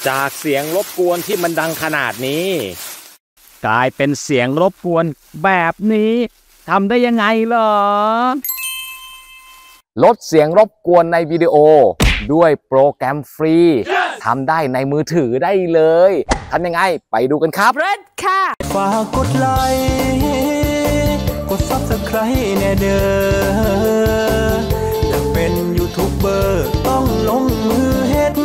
จากเสียงรบกวนที่มันดังขนาดนี้กลายเป็นเสียงรบกวนแบบนี้ทำได้ยังไงเหรอลดเสียงรบกวนในวิดีโอด้วยโปรแกรมฟรีทำได้ในมือถือได้เลยทำยังไงไปดูกันครับเรดค่ะฝากกดไลค์กด Subscribe แน่เด้ออยากเป็นยูทูบเบอร์ต้องลงมือเฮ็ด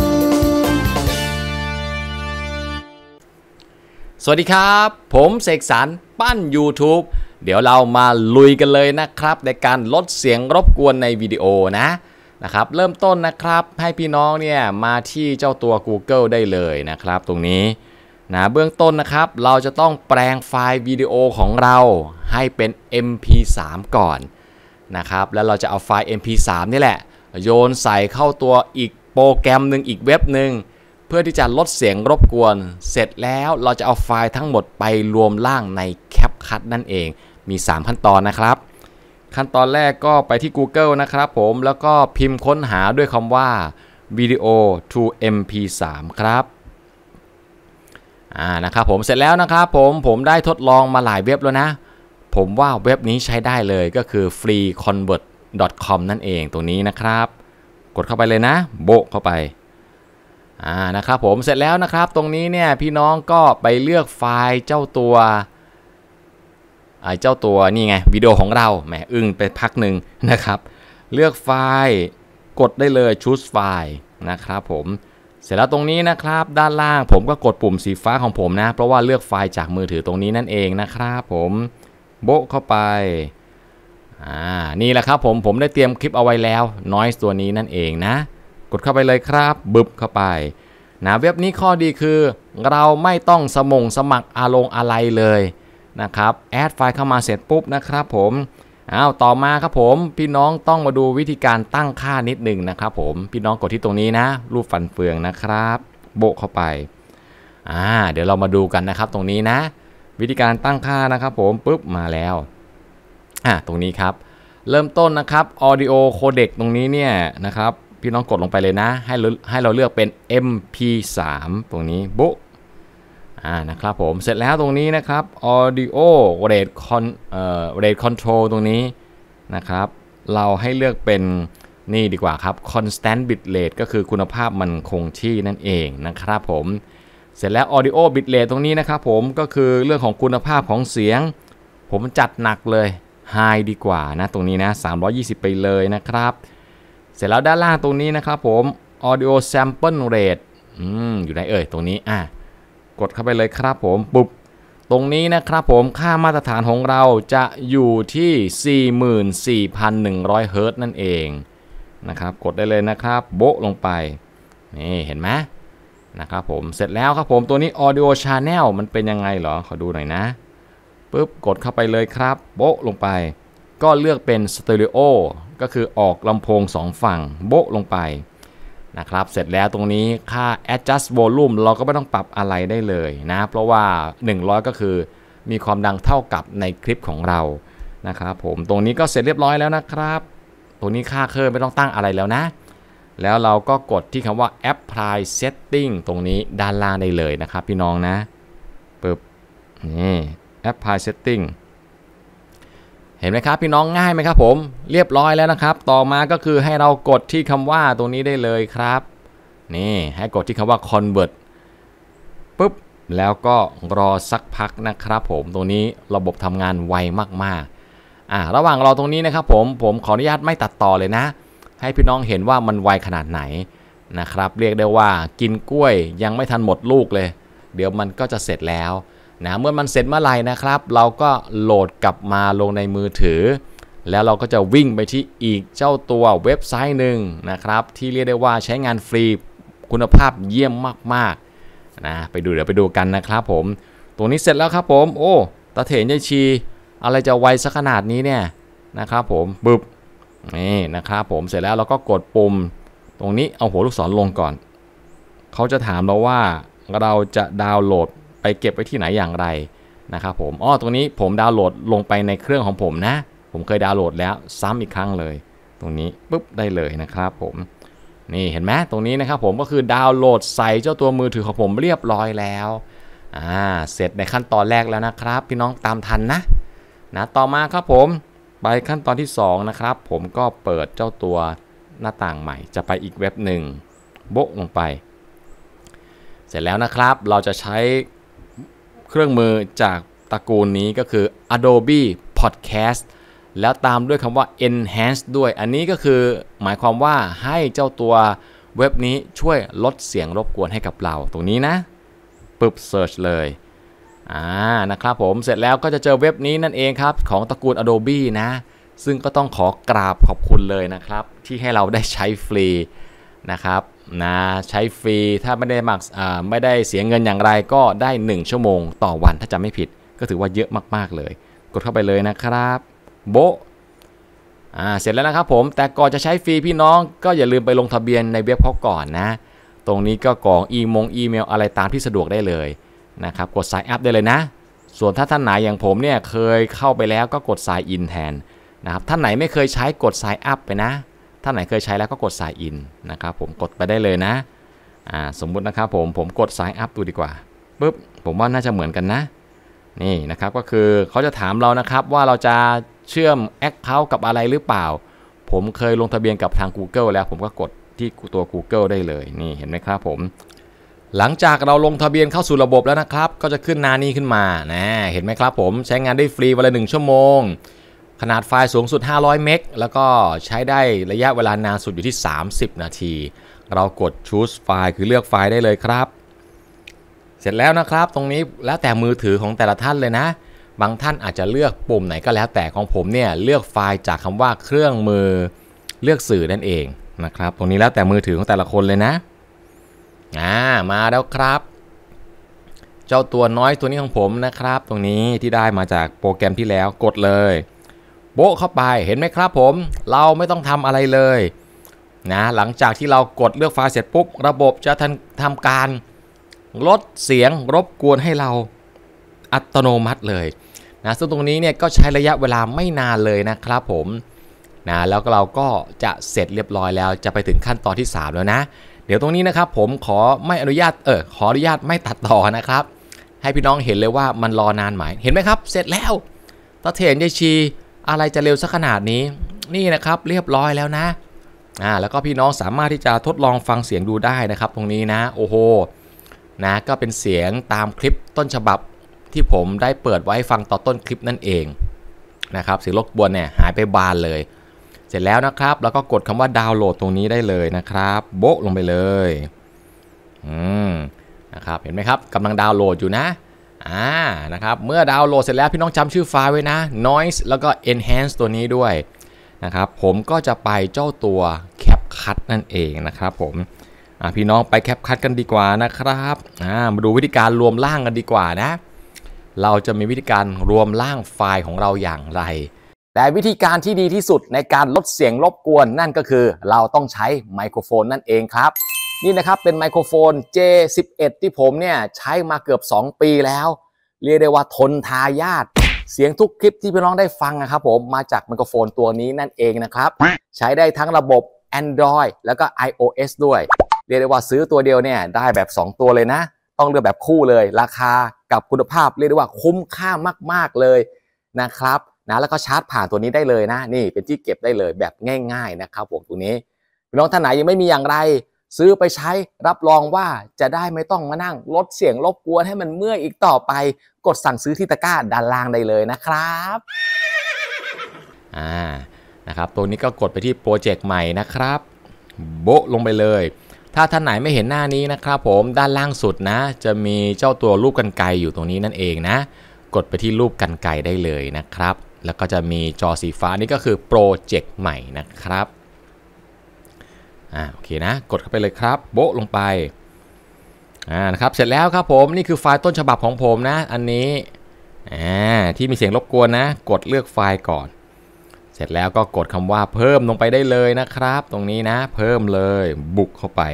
สวัสดีครับผมเสกสรรปั้น YouTube เดี๋ยวเรามาลุยกันเลยนะครับในการลดเสียงรบกวนในวิดีโอนะครับเริ่มต้นนะครับให้พี่น้องเนี่ยมาที่เจ้าตัว Google ได้เลยนะครับตรงนี้เบื้องต้นนะครับเราจะต้องแปลงไฟล์วิดีโอของเราให้เป็น MP3 ก่อนนะครับแล้วเราจะเอาไฟล์ MP3 นี่แหละโยนใส่เข้าตัวอีกโปรแกรมหนึ่งอีกเว็บหนึ่งเพื่อที่จะลดเสียงรบกวนเสร็จแล้วเราจะเอาไฟล์ทั้งหมดไปรวมล่างใน CapCut นั่นเองมี3ขั้นตอนนะครับขั้นตอนแรกก็ไปที่ Google นะครับผมแล้วก็พิมพ์ค้นหาด้วยคำว่า Video to MP3 ครับนะครับผมเสร็จแล้วนะครับผมได้ทดลองมาหลายเว็บแล้วนะผมว่าเว็บนี้ใช้ได้เลยก็คือ freeconvert.com นั่นเองตรงนี้นะครับกดเข้าไปเลยนะโบะเข้าไปนะครับผมเสร็จแล้วนะครับตรงนี้เนี่ยพี่น้องก็ไปเลือกไฟล์เจ้าตัวนี่ไงวิดีโอของเราแหมอึ้งไปพักหนึ่งนะครับเลือกไฟล์กดได้เลย choose file นะครับผมเสร็จแล้วตรงนี้นะครับด้านล่างผมก็กดปุ่มสีฟ้าของผมนะเพราะว่าเลือกไฟล์จากมือถือตรงนี้นั่นเองนะครับผมโบะเข้าไปนี่แหละครับผมได้เตรียมคลิปเอาไว้แล้ว noise ตัวนี้นั่นเองนะกดเข้าไปเลยครับบึบเข้าไปเว็บนี้ข้อดีคือเราไม่ต้องสมัครอะไรเลยนะครับแอดไฟล์เข้ามาเสร็จปุ๊บนะครับผมต่อมาครับผมพี่น้องต้องมาดูวิธีการตั้งค่านิดหนึ่งนะครับผมพี่น้องกดที่ตรงนี้นะรูปฟันเฟืองนะครับโบะเข้าไปเดี๋ยวเรามาดูกันนะครับตรงนี้นะวิธีการตั้งค่านะครับผมปุ๊บมาแล้วตรงนี้ครับเริ่มต้นนะครับ Audio Codec ตรงนี้เนี่ยนะครับพี่น้องกดลงไปเลยนะให้เราเลือกเป็น MP3 ตรงนี้โบะนะครับผมเสร็จแล้วตรงนี้นะครับ Audio Rate Control ตรงนี้นะครับเราให้เลือกเป็นนี่ดีกว่าครับ Constant Bitrate ก็คือคุณภาพมันคงที่นั่นเองนะครับผมเสร็จแล้ว Audio Bitrate ตรงนี้นะครับผมก็คือเรื่องของคุณภาพของเสียงผมจัดหนักเลย High ดีกว่านะตรงนี้นะ320ไปเลยนะครับเสร็จแล้วด้านล่างตรงนี้นะครับผม Audio Sample Rate อยู่ไหนตรงนี้กดเข้าไปเลยครับผมปุ๊บตรงนี้นะครับผมค่ามาตรฐานของเราจะอยู่ที่ 44,100 เฮิรตซ์นั่นเองนะครับกดได้เลยนะครับโบะลงไปนี่เห็นไหมนะครับผมเสร็จแล้วครับผมตัวนี้ Audio Channel มันเป็นยังไงเหรอขอดูหน่อยนะปุ๊บกดเข้าไปเลยครับโบะลงไปก็เลือกเป็น Stereo ก็คือออกลำโพง2ฝั่งโบะลงไปนะครับเสร็จแล้วตรงนี้ค่า adjust volume เราก็ไม่ต้องปรับอะไรได้เลยนะเพราะว่า100ก็คือมีความดังเท่ากับในคลิปของเรานะครับผมตรงนี้ก็เสร็จเรียบร้อยแล้วนะครับตรงนี้ค่าเครื่องไม่ต้องตั้งอะไรแล้วนะแล้วเราก็กดที่คำว่า apply setting ตรงนี้ด้านล่างได้เลยนะครับพี่น้องนะปึ๊บนี่ apply settingเห็นไหมครับพี่น้องง่ายไหมครับผมเรียบร้อยแล้วนะครับต่อมาก็คือให้เรากดที่คำว่าตรงนี้ได้เลยครับนี่ให้กดที่คำว่า convert ปุ๊บแล้วก็รอสักพักนะครับผมตรงนี้ระบบทำงานไวมากๆระหว่างรอตรงนี้นะครับผมขออนุญาตไม่ตัดต่อเลยนะให้พี่น้องเห็นว่ามันไวขนาดไหนนะครับเรียกได้ว่ากินกล้วยยังไม่ทันหมดลูกเลยเดี๋ยวมันก็จะเสร็จแล้วเมื่อมันเสร็จเมื่อไหร่นะครับเราก็โหลดกลับมาลงในมือถือแล้วเราก็จะวิ่งไปที่อีกเจ้าตัวเว็บไซต์หนึ่งนะครับที่เรียกได้ว่าใช้งานฟรีคุณภาพเยี่ยมมากๆเดี๋ยวไปดูกันนะครับผมตรงนี้เสร็จแล้วครับผมโอ้ตาเถนยายชีอะไรจะไวสักขนาดนี้เนี่ยนะครับผมบึบนี่นะครับผมเสร็จแล้วเราก็กดปุ่มตรงนี้เอาหัวลูกศรลงก่อนเขาจะถามเราว่าเราจะดาวน์โหลดไปเก็บไว้ที่ไหนอย่างไรนะครับผมตรงนี้ผมดาวน์โหลดลงไปในเครื่องของผมนะผมเคยดาวน์โหลดแล้วซ้ำอีกครั้งเลยตรงนี้ปุ๊บได้เลยนะครับผมนี่เห็นไหมตรงนี้นะครับผมก็คือดาวน์โหลดใส่เจ้าตัวมือถือของผมเรียบร้อยแล้วเสร็จในขั้นตอนแรกแล้วนะครับพี่น้องตามทันนะต่อมาครับผมไปขั้นตอนที่2นะครับผมก็เปิดเจ้าตัวหน้าต่างใหม่จะไปอีกเว็บหนึ่งโบ๊ะลงไปเสร็จแล้วนะครับเราจะใช้เครื่องมือจากตระกูลนี้ก็คือ Adobe Podcast แล้วตามด้วยคำว่า Enhance ด้วยอันนี้ก็คือหมายความว่าให้เจ้าตัวเว็บนี้ช่วยลดเสียงรบกวนให้กับเราตรงนี้นะปึ๊บ Search เลยนะครับผมเสร็จแล้วก็จะเจอเว็บนี้นั่นเองครับของตระกูล Adobe นะซึ่งก็ต้องขอกราบขอบคุณเลยนะครับที่ให้เราได้ใช้ฟรีนะครับใช้ฟรีถ้าไม่ได้เสียเงินอย่างไรก็ได้1ชั่วโมงต่อวันถ้าจำไม่ผิดก็ถือว่าเยอะมากๆเลยกดเข้าไปเลยนะครับโบเสร็จแล้วนะครับผมแต่ก่อนจะใช้ฟรีพี่น้องก็อย่าลืมไปลงทะเบียนในเว็บเขาก่อนนะตรงนี้ก็กรอกอีเมลอะไรตามที่สะดวกได้เลยนะครับกด Sign Up ได้เลยนะส่วนถ้าท่านไหนอย่างผมเนี่ยเคยเข้าไปแล้วก็กด Sign In แทนนะครับท่านไหนไม่เคยใช้กด Sign Up ไปนะท่านไหนเคยใช้แล้วก็กด Sign In นะครับผมกดไปได้เลยนะสมมุตินะครับผมกด Sign Up ดูดีกว่าปึ๊บผมว่าน่าจะเหมือนกันนะนี่นะครับก็คือเขาจะถามเรานะครับว่าเราจะเชื่อม Account กับอะไรหรือเปล่าผมเคยลงทะเบียนกับทาง Google แล้วผมก็กดที่ตัว Google ได้เลยนี่เห็นไหมครับผมหลังจากเราลงทะเบียนเข้าสู่ระบบแล้วนะครับก็จะขึ้นหน้านี้ขึ้นมาเห็นไหมครับผมใช้งานได้ฟรีวันละ1ชั่วโมงขนาดไฟล์สูงสุด500เมกแล้วก็ใช้ได้ระยะเวลานานสุดอยู่ที่30นาทีเรากด choose ไฟล์คือเลือกไฟล์ได้เลยครับเสร็จแล้วนะครับตรงนี้แล้วแต่มือถือของแต่ละท่านเลยนะบางท่านอาจจะเลือกปุ่มไหนก็แล้วแต่ของผมเนี่ยเลือกไฟล์จากคำว่าเครื่องมือเลือกสื่อนั่นเองนะครับตรงนี้แล้วแต่มือถือของแต่ละคนเลยนะมาแล้วครับเจ้าตัวน้อยตัวนี้ของผมนะครับตรงนี้ที่ได้มาจากโปรแกรมที่แล้วกดเลยโบ๊ะเข้าไปเห็นไหมครับผมเราไม่ต้องทำอะไรเลยหลังจากที่เรากดเลือกไฟล์เสร็จปุ๊บระบบจะทำการลดเสียงรบกวนให้เราอัตโนมัติเลยซึ่งตรงนี้เนี่ยก็ใช้ระยะเวลาไม่นานเลยนะครับผมแล้วเราก็จะเสร็จเรียบร้อยแล้วจะไปถึงขั้นตอนที่3แล้วนะเดี๋ยวตรงนี้นะครับผมขออนุญาตไม่ตัดต่อนะครับให้พี่น้องเห็นเลยว่ามันรอนานไหมเห็นไหมครับเสร็จแล้วตะเถนยายชีอะไรจะเร็วสักขนาดนี้นี่นะครับเรียบร้อยแล้วนะแล้วก็พี่น้องสามารถที่จะทดลองฟังเสียงดูได้นะครับตรงนี้นะโอ้โหก็เป็นเสียงตามคลิปต้นฉบับที่ผมได้เปิดไว้ฟังต่อต้นคลิปนั่นเองนะครับเสียงรบกวนเนี่ยหายไปบานเลยเสร็จแล้วนะครับแล้วก็กดคำว่าดาวน์โหลดตรงนี้ได้เลยนะครับโบ๊ะลงไปเลยนะครับเห็นไหมครับกำลังดาวน์โหลดอยู่นะนะครับเมื่อดาวน์โหลดเสร็จแล้วพี่น้องจำชื่อไฟล์ไว้นะ noise แล้วก็ enhance ตัวนี้ด้วยนะครับผมก็จะไปเจ้าตัว CapCut นั่นเองนะครับผมพี่น้องไป CapCut กันดีกว่านะครับมาดูวิธีการรวมร่างกันดีกว่านะเราจะมีวิธีการรวมร่างไฟล์ของเราอย่างไรแต่วิธีการที่ดีที่สุดในการลดเสียงรบกวนนั่นก็คือเราต้องใช้ไมโครโฟนนั่นเองครับนี่นะครับเป็นไมโครโฟน J11 ที่ผมเนี่ยใช้มาเกือบ2ปีแล้วเรียกได้ว่าทนทายาทเสียงทุกคลิปที่พี่น้องได้ฟังนะครับผมมาจากไมโครโฟนตัวนี้นั่นเองนะครับใช้ได้ทั้งระบบ Android แล้วก็ iOS ด้วยเรียกได้ว่าซื้อตัวเดียวเนี่ยได้แบบ2ตัวเลยนะต้องเลือกแบบคู่เลยราคากับคุณภาพเรียกได้ว่าคุ้มค่ามากๆเลยนะครับแล้วก็ชาร์จผ่านตัวนี้ได้เลยนะนี่เป็นที่เก็บได้เลยแบบง่ายๆนะครับผมตัวนี้พี่น้องท่านไหนยังไม่มีอย่างไรซื้อไปใช้รับรองว่าจะได้ไม่ต้องมานั่งลดเสียงรบกวนให้มันเมื่อยอีกต่อไปกดสั่งซื้อที่ตะกร้าด้านล่างได้เลยนะครับนะครับตัวนี้ก็กดไปที่โปรเจกต์ใหม่นะครับโบ๊ะลงไปเลยถ้าท่านไหนไม่เห็นหน้านี้นะครับผมด้านล่างสุดนะจะมีเจ้าตัวรูปกรรไกรอยู่ตรงนี้นั่นเองนะกดไปที่รูปกรรไกรได้เลยนะครับแล้วก็จะมีจอสีฟ้านี่ก็คือโปรเจกต์ใหม่นะครับโอเคนะกดเข้าไปเลยครับโบ๊ะลงไปนะครับเสร็จแล้วครับผมนี่คือไฟล์ต้นฉบับของผมนะอันนี้ที่มีเสียงรบกวนนะกดเลือกไฟล์ก่อนเสร็จแล้วก็กดคำว่าเพิ่มลงไปได้เลยนะครับตรงนี้นะเพิ่มเลยบุกเข้าไป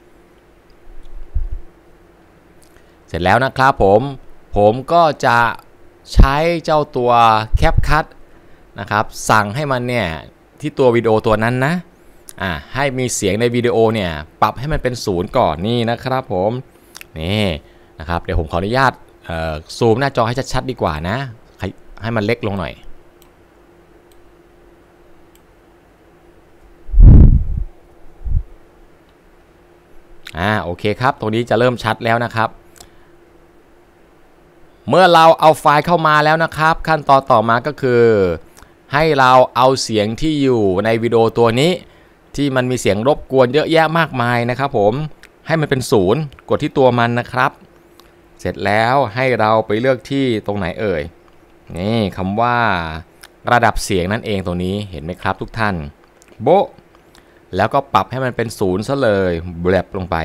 เสร็จแล้วนะครับผมก็จะใช้เจ้าตัว CapCut นะครับสั่งให้มันเนี่ยที่ตัววิดีโอตัวนั้นนะให้มีเสียงในวิดีโอเนี่ยปรับให้มันเป็น0ก่อนนี่นะครับผมนี่นะครับเดี๋ยวผมขออนุญาตซูมหน้าจอให้ชัดๆดีกว่านะให้มันเล็กลงหน่อยโอเคครับตรงนี้จะเริ่มชัดแล้วนะครับเมื่อเราเอาไฟล์เข้ามาแล้วนะครับขั้นตอนต่อมาก็คือให้เราเอาเสียงที่อยู่ในวิดีโอตัวนี้ที่มันมีเสียงรบกวนเยอะแยะมากมายนะครับผมให้มันเป็น0กดที่ตัวมันนะครับเสร็จแล้วให้เราไปเลือกที่ตรงไหนเอ่ยนี่คำว่าระดับเสียงนั่นเองตรงนี้เห็นไหมครับทุกท่านโบ๊ะแล้วก็ปรับให้มันเป็น0ซะเลยแบลบลงไป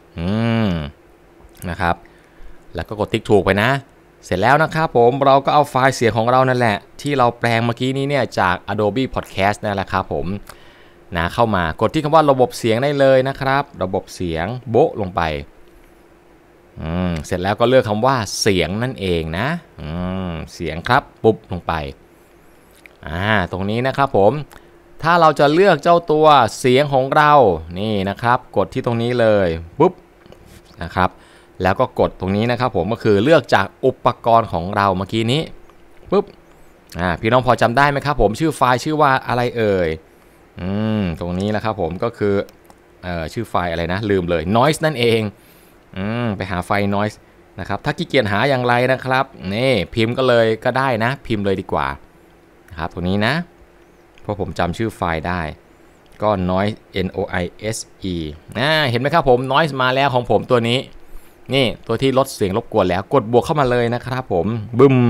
นะครับแล้วก็กดติ๊กถูกไปนะเสร็จแล้วนะครับผมเราก็เอาไฟล์เสียงของเรานั่นแหละที่เราแปลงเมื่อกี้นี้เนี่ยจาก Adobe Podcast นั่นแหละครับผมนะเข้ามากดที่คำว่าระบบเสียงได้เลยนะครับระบบเสียงโบ๊ะลงไปเสร็จแล้วก็เลือกคำว่าเสียงนั่นเองนะเสียงครับปุ๊บลงไปตรงนี้นะครับผมถ้าเราจะเลือกเจ้าตัวเสียงของเรานี่นะครับกดที่ตรงนี้เลยปุ๊บนะครับแล้วก็กดตรงนี้นะครับผมก็คือเลือกจากอุปกรณ์ของเราเมื่อกี้นี้ปุ๊บพี่น้องพอจำได้ไหมครับผมชื่อไฟล์ชื่อว่าอะไรเอ่ยตรงนี้นะครับผมก็คือชื่อไฟล์อะไรนะลืมเลย noise นั่นเองไปหาไฟล์ noise นะครับถ้าขี้เกียจหาอย่างไรนะครับนี่พิมพ์ก็เลยก็ได้นะพิมพ์เลยดีกว่านะครับตรงนี้นะเพราะผมจำชื่อไฟล์ได้ก็ noise noise เห็นไหมครับผม noise มาแล้วของผมตัวนี้นี่ตัวที่ลดเสียงรบกวนแล้วกดบวกเข้ามาเลยนะครับผมบึ้ม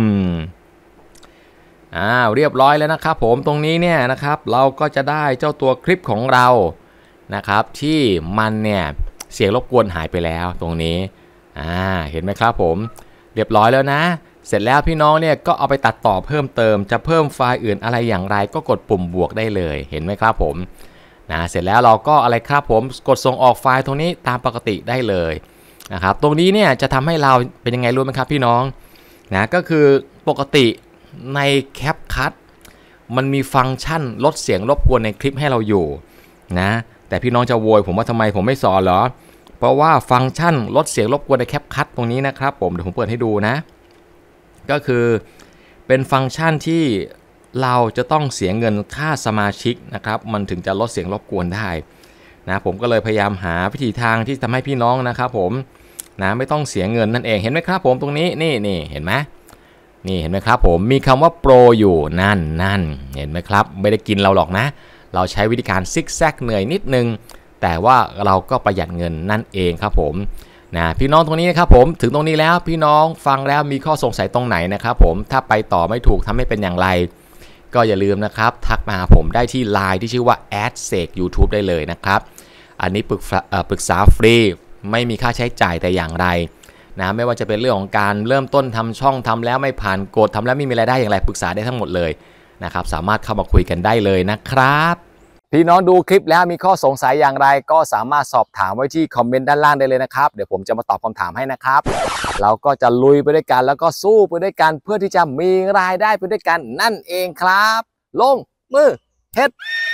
เรียบร้อยแล้วนะครับผมตรงนี้เนี่ยนะครับเราก็จะได้เจ้าตัวคลิปของเรานะครับที่มันเนี่ยเสียงรบกวนหายไปแล้วตรงนี้เห็นไหมครับผมเรียบร้อยแล้วนะเสร็จแล้วพี่น้องเนี่ยก็เอาไปตัดต่อเพิ่มเติมจะเพิ่มไฟล์อื่นอะไรอย่างไรก็กดปุ่มบวกได้เลยเห็นไหมครับผมเสร็จแล้วเราก็อะไรครับผมกดส่งออกไฟล์ตรงนี้ตามปกติได้เลยนะครับตรงนี้เนี่ยจะทำให้เราเป็นยังไงรู้ไหมครับพี่น้องก็คือปกติใน CapCut มันมีฟังก์ชันลดเสียงรบกวนในคลิปให้เราอยู่นะแต่พี่น้องจะโวยผมว่าทำไมผมไม่สอนเหรอเพราะว่าฟังก์ชันลดเสียงรบกวนใน CapCut ตรงนี้นะครับผมเดี๋ยวผมเปิดให้ดูนะก็คือเป็นฟังก์ชันที่เราจะต้องเสียเงินค่าสมาชิกนะครับมันถึงจะลดเสียงรบกวนได้นะผมก็เลยพยายามหาวิธีทางที่ทำให้พี่น้องนะครับผมไม่ต้องเสียเงินนั่นเองเห็นไหมครับผมตรงนี้นี่เห็นไหมนี่เห็นไหมครับผมมีคำว่าโปรอยู่นั่นเห็นไหมครับไม่ได้กินเราหรอกนะเราใช้วิธีการซิกแซกเหนื่อยนิดนึงแต่ว่าเราก็ประหยัดเงินนั่นเองครับผมพี่น้องตรงนี้นะครับผมถึงตรงนี้แล้วพี่น้องฟังแล้วมีข้อสงสัยตรงไหนนะครับผมถ้าไปต่อไม่ถูกทำให้เป็นอย่างไรก็อย่าลืมนะครับทักมาหาผมได้ที่ LINE ที่ชื่อว่า @SEKYouTube ได้เลยนะครับอันนี้ปรึกษาฟรีไม่มีค่าใช้จ่ายแต่อย่างไรไม่ว่าจะเป็นเรื่องของการเริ่มต้นทำช่องทำแล้วไม่ผ่านกฎทำแล้วไม่มีรายได้อย่างไรปรึกษาได้ทั้งหมดเลยนะครับสามารถเข้ามาคุยกันได้เลยนะครับพี่น้องดูคลิปแล้วมีข้อสงสัยอย่างไรก็สามารถสอบถามไว้ที่คอมเมนต์ด้านล่างได้เลยนะครับเดี๋ยวผมจะมาตอบคำถามให้นะครับเราก็จะลุยไปด้วยกันแล้วก็สู้ไปด้วยกันเพื่อที่จะมีรายได้ไปด้วยกันนั่นเองครับลงมือเฮ็ด